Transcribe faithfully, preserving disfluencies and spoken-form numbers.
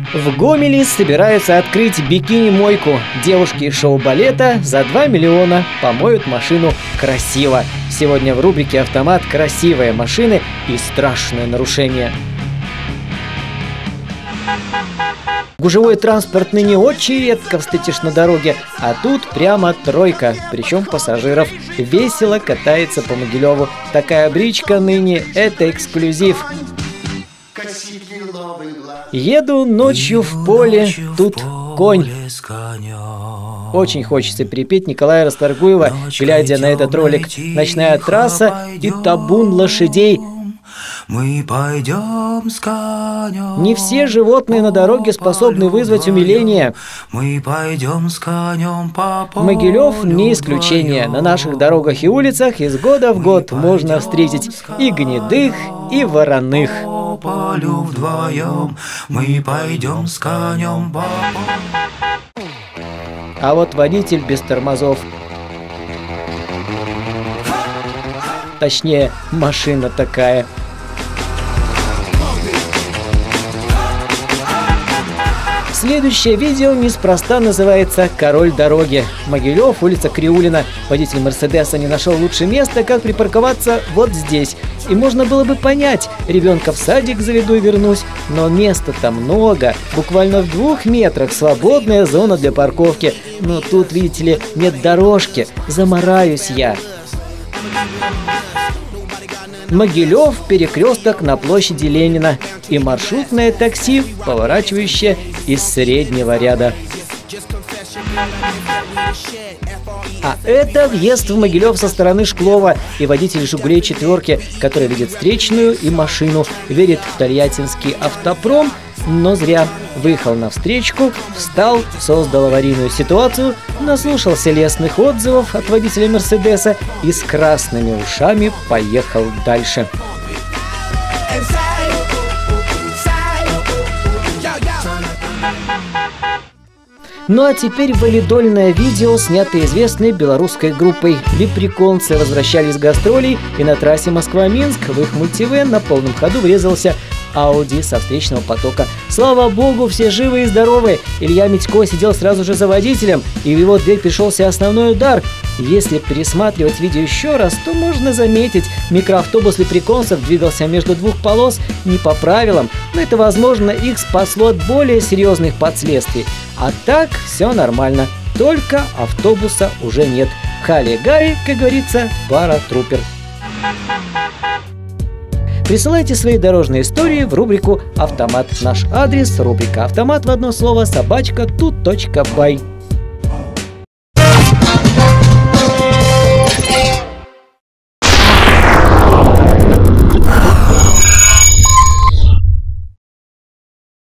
В Гомеле собираются открыть бикини-мойку. Девушки из шоу-балета за два миллиона помоют машину красиво. Сегодня в рубрике «Автомат» красивые машины и страшное нарушение. Гужевой транспорт ныне очень редко встретишь на дороге, а тут прямо тройка, причем пассажиров. Весело катается по Могилеву. Такая бричка ныне – это эксклюзив. Еду ночью в поле, тут конь. Очень хочется перепеть Николая Расторгуева, глядя на этот ролик. Ночная трасса и табун лошадей. Мы пойдем с конем. Не все животные на дороге способны вызвать умиление. Мы пойдем с конем по полю. Могилев не исключение. На наших дорогах и улицах из года в год можно встретить и гнедых, и вороных. По полю вдвоем мы пойдем с конем по полю. А вот водитель без тормозов. Точнее, машина такая. Следующее видео неспроста называется «Король дороги». Могилев, улица Криулина. Водитель Мерседеса не нашел лучше места, как припарковаться вот здесь. И можно было бы понять, ребенка в садик заведу и вернусь. Но места-то много. Буквально в двух метрах свободная зона для парковки. Но тут, видите ли, нет дорожки. Замараюсь я. Могилев, перекресток на площади Ленина и маршрутное такси, поворачивающее из среднего ряда. А это въезд в Могилев со стороны Шклова и водитель «Жигулей четверки», который видит встречную и машину, верит в тольяттинский автопром, но зря. Выехал на встречку, встал, создал аварийную ситуацию, наслушался лестных отзывов от водителя Мерседеса и с красными ушами поехал дальше. Ну а теперь валидольное видео, снятое известной белорусской группой. Лепреконцы возвращались с гастролей, и на трассе Москва-Минск в их мультивэн на полном ходу врезался Ауди со встречного потока. Слава богу, все живы и здоровы. Илья Митько сидел сразу же за водителем, и в его дверь пришелся основной удар. Если пересматривать видео еще раз, то можно заметить, микроавтобус лепреконцев двигался между двух полос не по правилам, но это, возможно, их спасло от более серьезных последствий. А так все нормально, только автобуса уже нет. Хали-гали, как говорится, паратрупер. Присылайте свои дорожные истории в рубрику «Автомат». Наш адрес — рубрика «Автомат» в одно слово собачка тут точка бай.